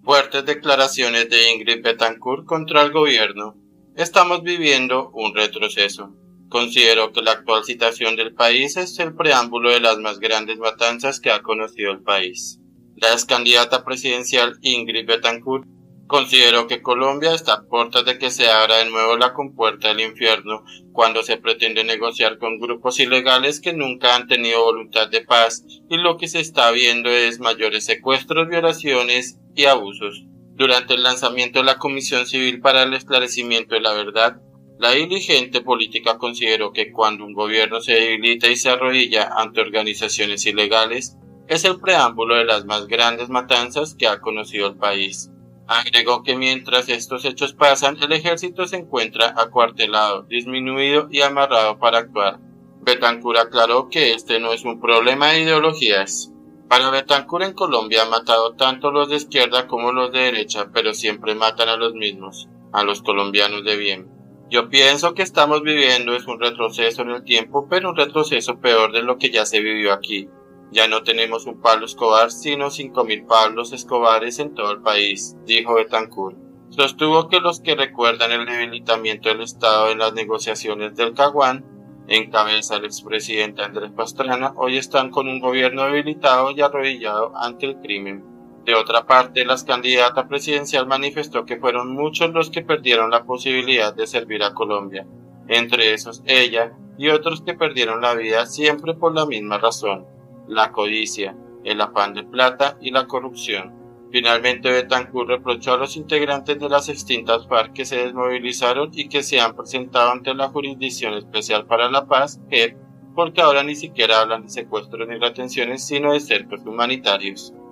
Fuertes declaraciones de Ingrid Betancourt contra el gobierno. Estamos viviendo un retroceso. Considero que la actual situación del país es el preámbulo de las más grandes matanzas que ha conocido el país. La ex candidata presidencial Ingrid Betancourt consideró que Colombia está a puertas de que se abra de nuevo la compuerta del infierno cuando se pretende negociar con grupos ilegales que nunca han tenido voluntad de paz y lo que se está viendo es mayores secuestros, violaciones y abusos. Durante el lanzamiento de la Comisión Civil para el Esclarecimiento de la Verdad, la dirigente política consideró que cuando un gobierno se debilita y se arrodilla ante organizaciones ilegales, es el preámbulo de las más grandes matanzas que ha conocido el país. Agregó que mientras estos hechos pasan, el ejército se encuentra acuartelado, disminuido y amarrado para actuar. Betancourt aclaró que este no es un problema de ideologías. Para Betancourt, en Colombia han matado tanto los de izquierda como los de derecha, pero siempre matan a los mismos, a los colombianos de bien. Yo pienso que estamos viviendo es un retroceso en el tiempo, pero un retroceso peor de lo que ya se vivió aquí. Ya no tenemos un Pablo Escobar, sino 5.000 Pablos Escobares en todo el país, dijo Betancourt. Sostuvo que los que recuerdan el debilitamiento del Estado en las negociaciones del Caguán, en cabeza del expresidente Andrés Pastrana, hoy están con un gobierno debilitado y arrodillado ante el crimen. De otra parte, la candidata presidencial manifestó que fueron muchos los que perdieron la posibilidad de servir a Colombia, entre esos ella y otros que perdieron la vida siempre por la misma razón: la codicia, el afán de plata y la corrupción. Finalmente, Betancourt reprochó a los integrantes de las extintas FARC que se desmovilizaron y que se han presentado ante la Jurisdicción Especial para la Paz, JEP, porque ahora ni siquiera hablan de secuestros ni retenciones, sino de cercos humanitarios.